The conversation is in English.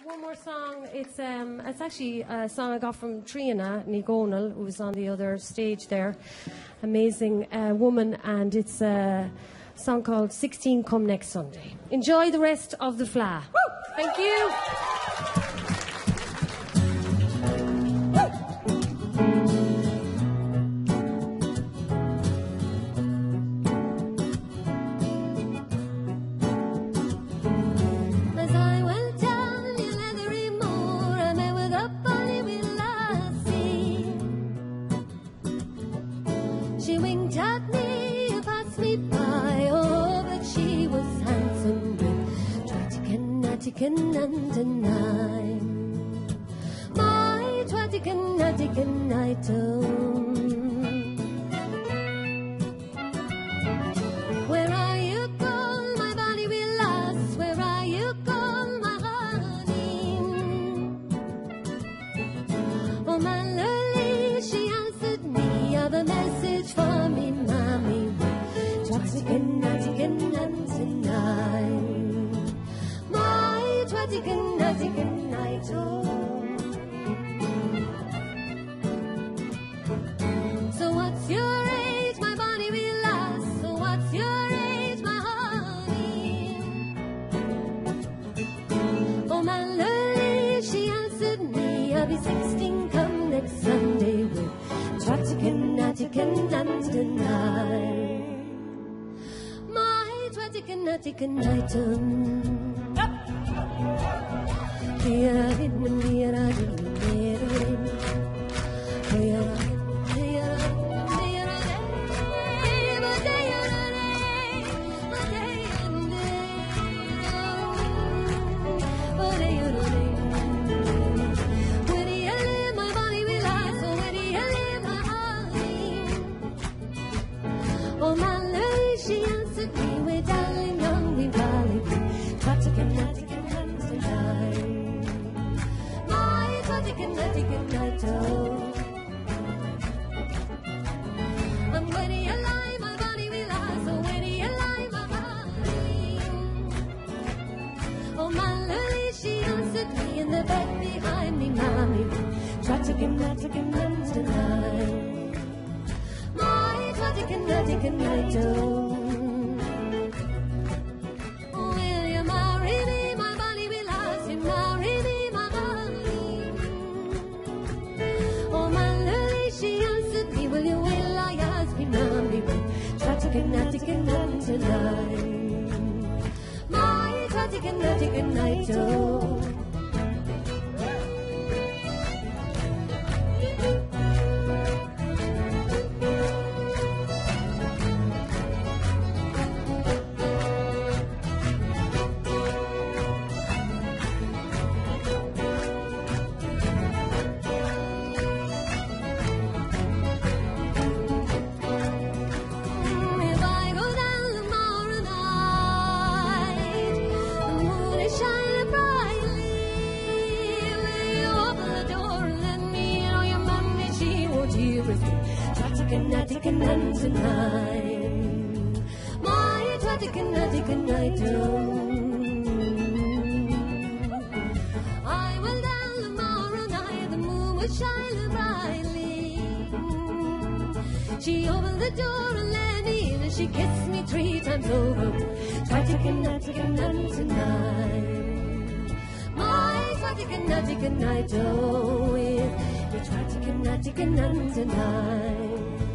One more song. It's actually a song I got from Triana Nigonal, who was on the other stage there. Amazing woman, and it's a song called 16 Come Next Sunday. Enjoy the rest of the Fla. Woo! Thank you. She winked at me and passed me by. Oh, but she was handsome with tragic and undeniable. My tragic and Where are you gone? My body will last. Where are you gone, my honey? Oh, my lily, she answered me. Have a message for me, mommy. Tragic and tonight. My tragic and oh. So what's your age? My body will last. So what's your age, my honey? Oh, my lily, she answered me. I'll be 16 come next Sunday with tragic and tonight. My tragic and Oh, my lady, she answered me with darling, young, we valley, tragic and tonight. My tragic and oh. And when you lie, my body will last. Oh, when you lie, my body. Oh, my lady, she answered me in the bed behind me, mommy, tragic and tonight. Tragic and oh, will you marry me? My body will ask you, marry me, my body. Oh, my lily, she answered me, will I ask me, mommy? Tragic and tonight. My tragic and oh. Tragic and tonight. My tragic and oh. I will down tomorrow night. The moon will shine brightly. She opened the door and let me in, and she kissed me 3 times over. Tragic and tonight. My tragic and oh, with your tragic and tonight.